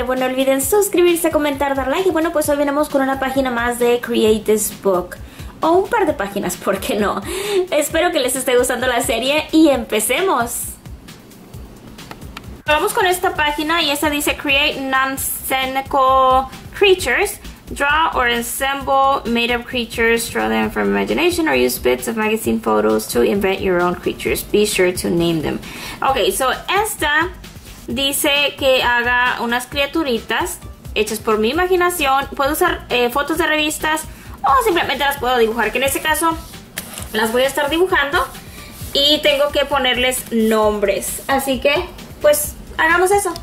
bueno, no olviden suscribirse, comentar, dar like. Y bueno, pues hoy venimos con una página más de Create This Book. O un par de páginas, ¿por qué no? Espero que les esté gustando la serie y empecemos. Vamos con esta página y esta dice Create Non-Scenical Creatures. Draw or assemble made-up creatures, draw them from imagination, or use bits of magazine photos to invent your own creatures. Be sure to name them. Ok, so esta dice que haga unas criaturitas hechas por mi imaginación. Puedo usar fotos de revistas o simplemente las puedo dibujar, que en este caso las voy a estar dibujando y tengo que ponerles nombres. Así que, pues, hagamos eso.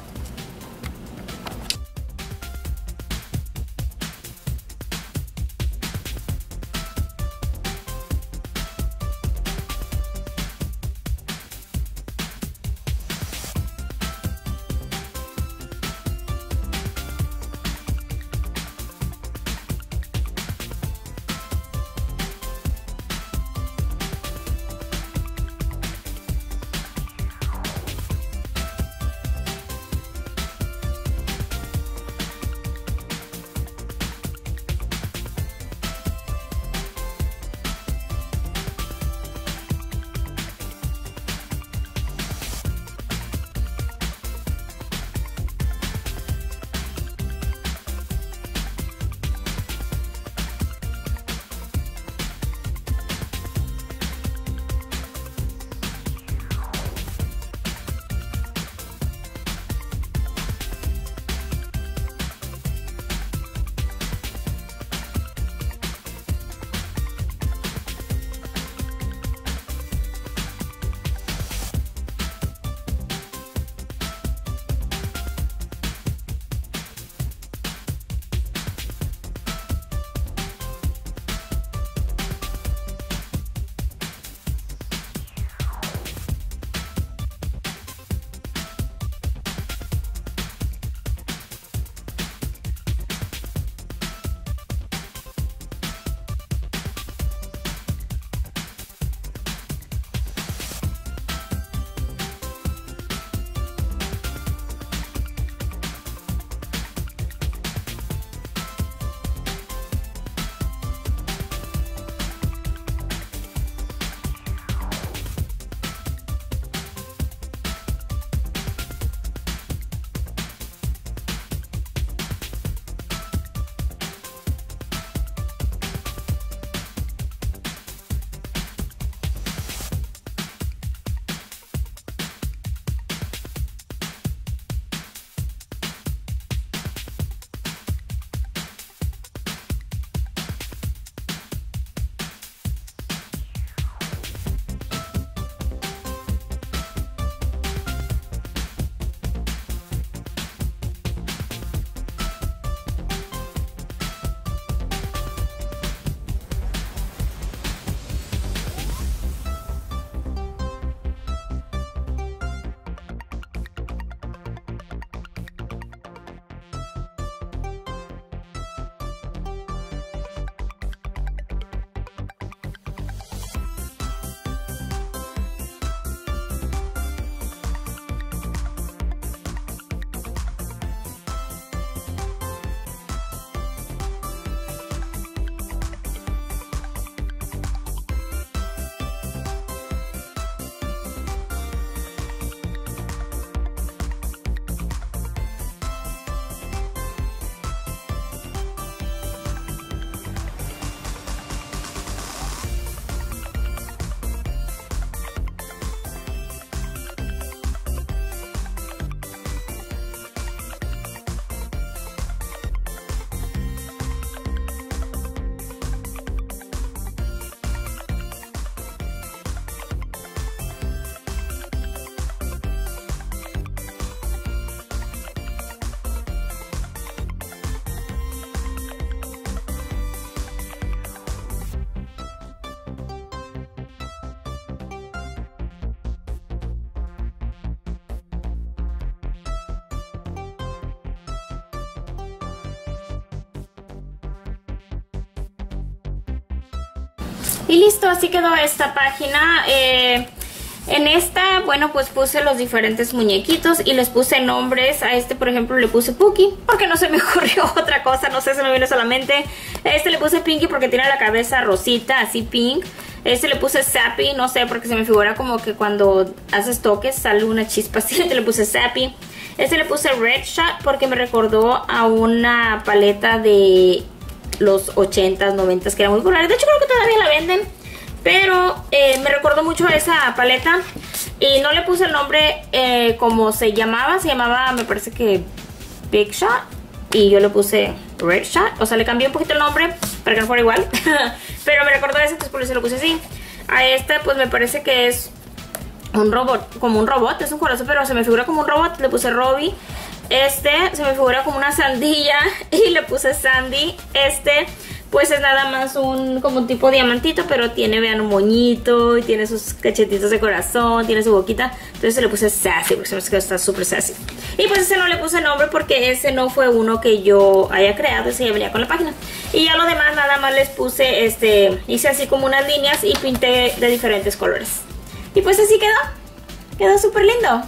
Y listo, así quedó esta página. En esta, bueno, pues puse los diferentes muñequitos y les puse nombres. A este, por ejemplo, le puse Pookie porque no se me ocurrió otra cosa, no sé, se me vino solamente. A este le puse Pinky porque tiene la cabeza rosita, así pink. A este le puse Sappy, no sé, porque se me figura como que cuando haces toques sale una chispa así, le puse Sappy. Este le puse Red Shot porque me recordó a una paleta de los 80s, 90s que era muy popular. De hecho creo que todavía la venden. Pero me recordó mucho a esa paleta. Y no le puse el nombre como se llamaba. Se llamaba, me parece que Big Shot. Y yo le puse Red Shot. O sea, le cambié un poquito el nombre para que no fuera igual. Pero me recordó a ese, entonces por eso lo puse así. A esta pues me parece que es un robot, como un robot. Es un corazón, pero se me figura como un robot. Le puse Robbie. Este se me figura como una sandía y le puse Sandy. Este pues es nada más como un tipo diamantito, pero tiene, vean, un moñito y tiene sus cachetitos de corazón, tiene su boquita. Entonces le puse Sassy porque se me hace que está súper sassy. Y pues ese no le puse nombre porque ese no fue uno que yo haya creado, ese ya venía con la página. Y ya lo demás nada más les puse, hice así como unas líneas y pinté de diferentes colores. Y pues así quedó súper lindo.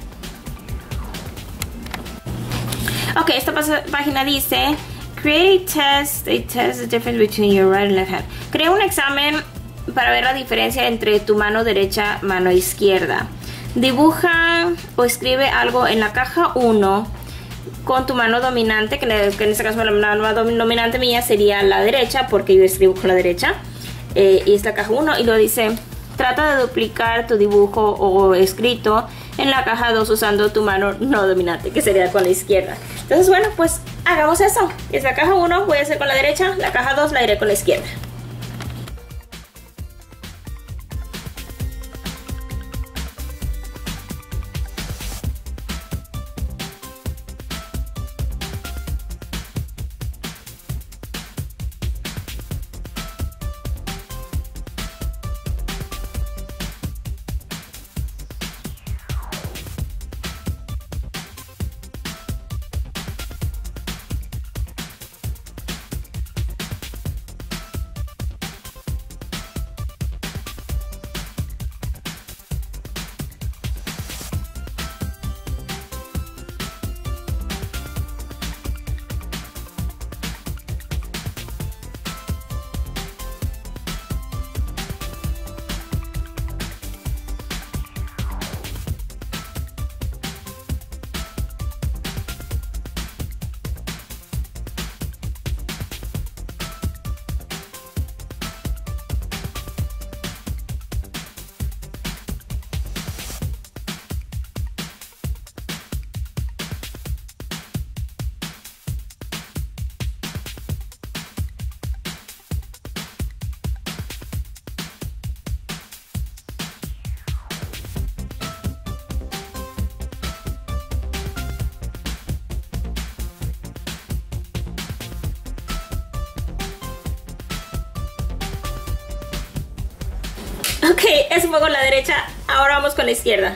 Ok, esta página dice Create a test, they test the difference between your right and left hand. Crea un examen para ver la diferencia entre tu mano derecha y mano izquierda. Dibuja o escribe algo en la caja 1 con tu mano dominante, que en este caso la mano dominante mía sería la derecha porque yo escribo con la derecha. Y es la caja 1 y lo dice, trata de duplicar tu dibujo o escrito en la caja 2 usando tu mano no dominante, que sería con la izquierda. Entonces bueno, pues hagamos eso. Es la caja 1, voy a hacer con la derecha, la caja 2 la iré con la izquierda. Ok, eso fue con la derecha, ahora vamos con la izquierda.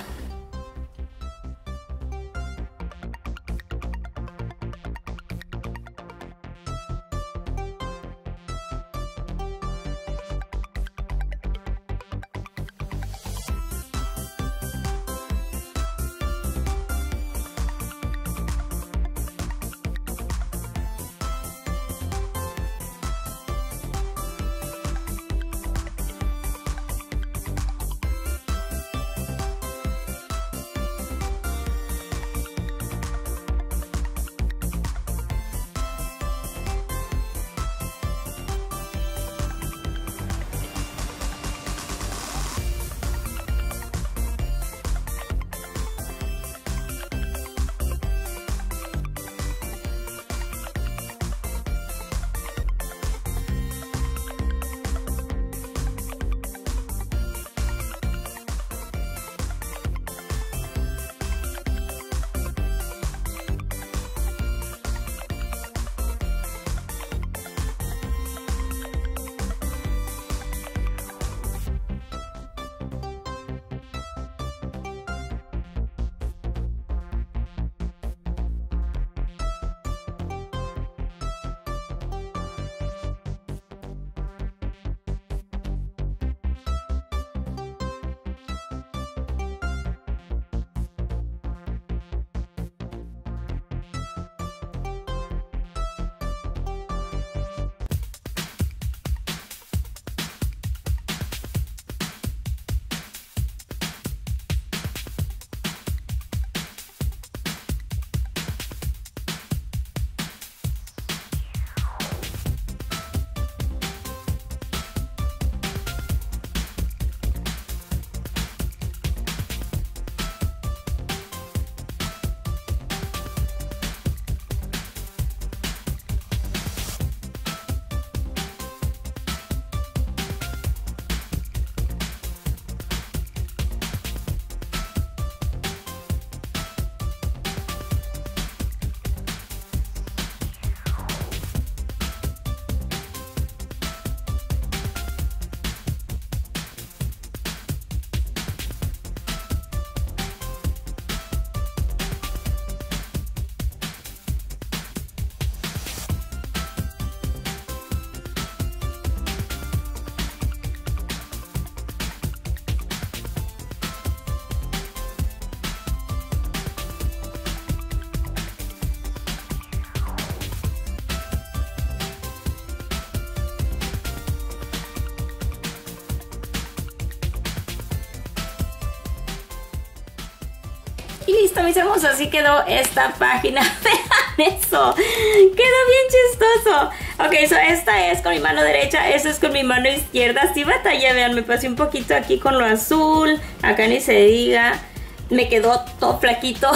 Y listo, mis hermosos, así quedó esta página. Vean eso, quedó bien chistoso. Ok, esta es con mi mano derecha, esta es con mi mano izquierda. Sí batalla, vean, me pasé un poquito aquí con lo azul. Acá ni se diga. Me quedó todo flaquito.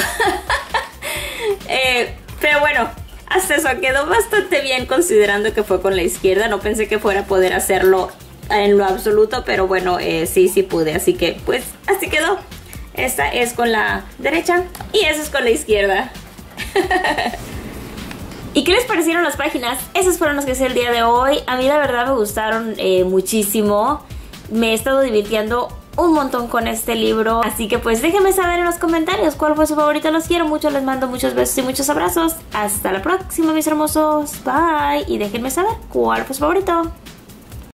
Pero bueno, hasta eso quedó bastante bien considerando que fue con la izquierda. No pensé que fuera a poder hacerlo en lo absoluto, pero bueno, sí pude. Así que pues así quedó. Esta es con la derecha y esa es con la izquierda. ¿Y qué les parecieron las páginas? Esas fueron las que hice el día de hoy. A mí la verdad me gustaron muchísimo. Me he estado divirtiendo un montón con este libro. Así que pues déjenme saber en los comentarios cuál fue su favorito. Los quiero mucho, les mando muchos besos y muchos abrazos. Hasta la próxima, mis hermosos. Bye. Y déjenme saber cuál fue su favorito.